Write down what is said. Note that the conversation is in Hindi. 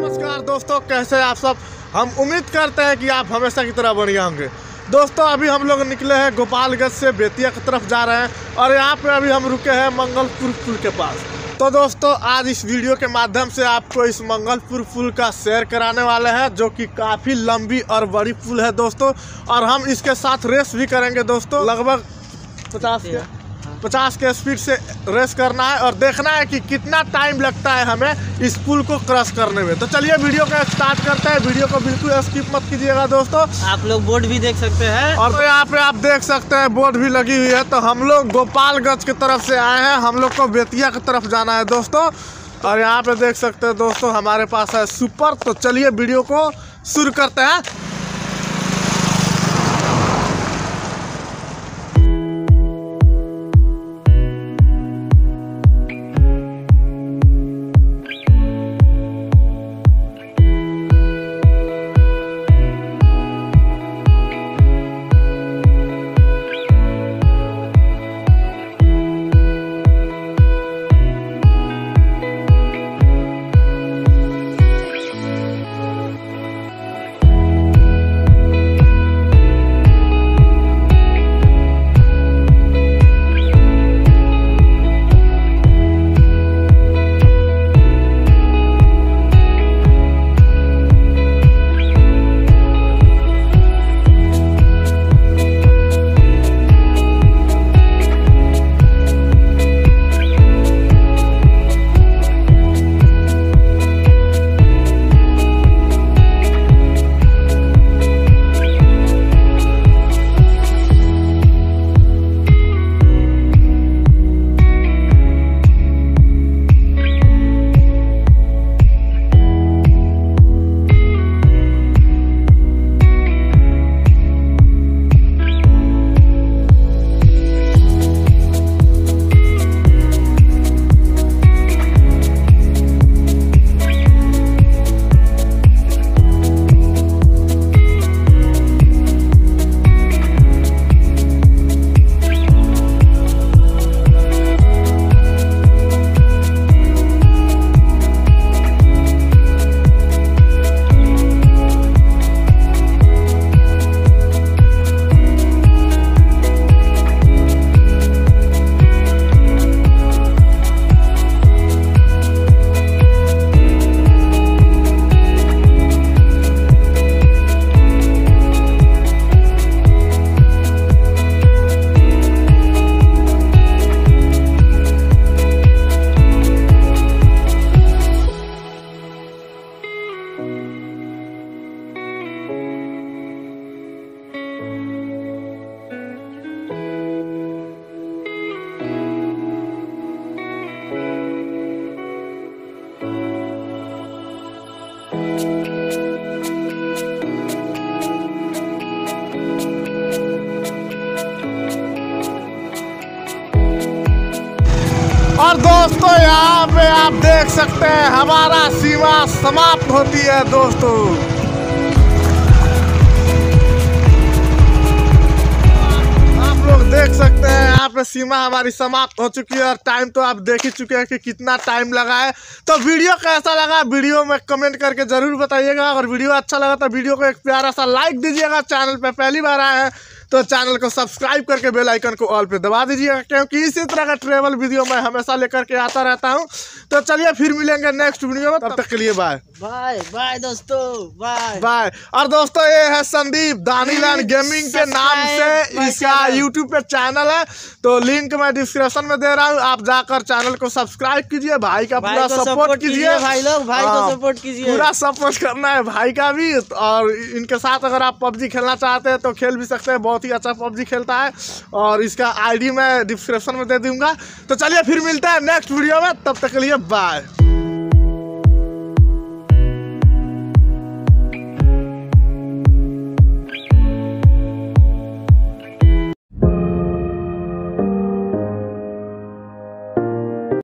नमस्कार दोस्तों, कैसे आप सब। हम उम्मीद करते हैं कि आप हमेशा की तरह बढ़िया होंगे। दोस्तों अभी हम लोग निकले हैं गोपालगंज से बेतिया की तरफ जा रहे हैं और यहाँ पे अभी हम रुके हैं मंगलपुर पुल के पास। तो दोस्तों आज इस वीडियो के माध्यम से आपको इस मंगलपुर पुल का सैर कराने वाले हैं, जो कि काफ़ी लंबी और बड़ी पुल है दोस्तों। और हम इसके साथ रेस भी करेंगे दोस्तों। लगभग 50 के स्पीड से रेस करना है और देखना है कि कितना टाइम लगता है हमें इस पुल को क्रॉस करने में। तो चलिए वीडियो को स्टार्ट करते हैं। वीडियो को बिल्कुल स्किप मत कीजिएगा दोस्तों। आप लोग बोर्ड भी देख सकते हैं और तो यहाँ पे आप देख सकते हैं बोर्ड भी लगी हुई है। तो हम लोग गोपालगंज की तरफ से आए हैं, हम लोग को बेतिया की तरफ जाना है दोस्तों। और यहाँ पे देख सकते हैं दोस्तों हमारे पास है सुपर। तो चलिए वीडियो को शुरू करते हैं। और दोस्तों यहाँ पे आप देख सकते हैं हमारा सीमा समाप्त होती है दोस्तों। आप लोग देख सकते हैं यहाँ पे सीमा हमारी समाप्त हो चुकी है और टाइम तो आप देख ही चुके हैं कि कितना टाइम लगा है। तो वीडियो कैसा लगा वीडियो में कमेंट करके जरूर बताइएगा। अगर वीडियो अच्छा लगा तो वीडियो को एक प्यारा सा लाइक दीजिएगा। चैनल पे पहली बार आए हैं तो चैनल को सब्सक्राइब करके बेल आइकन को ऑल पे दबा दीजिएगा, क्योंकि इसी तरह का ट्रैवल वीडियो मैं हमेशा लेकर के आता रहता हूं। तो चलिए फिर मिलेंगे नेक्स्ट वीडियो में, तब तक के लिए बाय बाय बाय दोस्तों, बाय बाय। और दोस्तों ये है संदीप दानीलैंड गेमिंग के नाम से इसका यूट्यूब पे चैनल है। तो लिंक मैं डिस्क्रिप्शन में दे रहा हूँ, आप जाकर चैनल को सब्सक्राइब कीजिए। भाई का पूरा सपोर्ट कीजिए। भाई लोग भाई को सपोर्ट कीजिए, पूरा सपोर्ट करना है भाई का भी। और इनके साथ अगर आप पबजी खेलना चाहते हैं तो खेल भी सकते हैं, बहुत ही अच्छा पबजी खेलता है। और इसका आईडी मैं डिस्क्रिप्शन में दे दूंगा। तो चलिए फिर मिलते हैं नेक्स्ट वीडियो में, तब तक के लिए बाय।